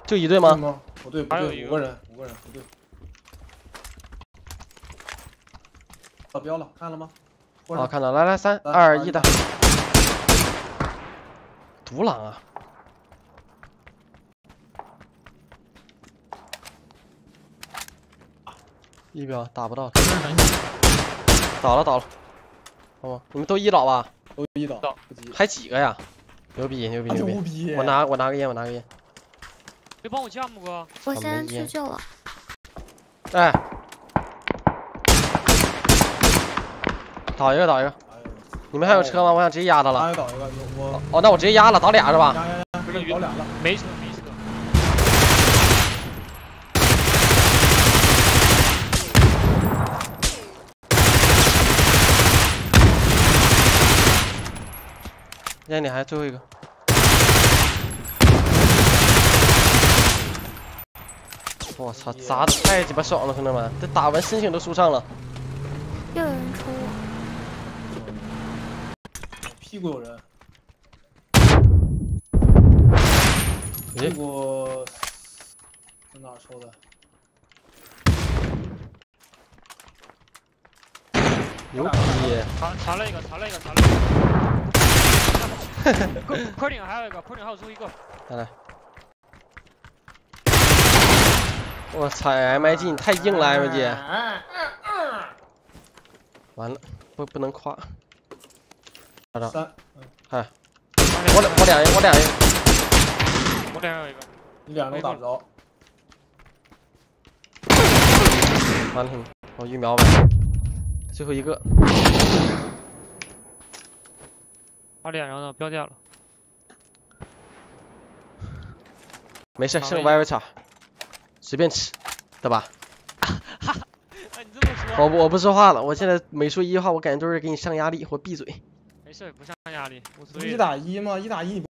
就一队吗？ 不对，不对，5个人，不对。到标了，看了吗？ 哦，看到，来，3、2、1的。独狼啊！1标打不到。倒了。哦，你们都1倒吧？ 都1倒， 还几个呀？牛逼！我拿个烟。 别帮我架木哥。 我现在去救了。 哎，倒一个。你们还有车吗？我想直接压他了。 倒一个，我。 哦，那我直接压了，倒俩是吧？ 压，倒俩了。 没车。 烟里还最后一个。我操，砸的太鸡巴爽了，兄弟们！这打完心情都舒畅了。 又有人抽我。 屁股有人。屁股在哪抽的？ 牛逼！ 查了一个。坡顶还有一个，坡顶还有最后一个。 来。我操 ，MIG 你太硬了 ，MIG。完了，不能夸。 3， 哎，我俩人。 我俩有一个。 你俩都打不着。 完了，我1秒吧。最后一个。 把脸上的标掉了。 没事，剩歪叉，随便吃，对吧？ 你这么说。 我不说话了，我现在每说一句话，我感觉都是给你上压力，我闭嘴。 没事，不上压力。 1打1吗？1打1你。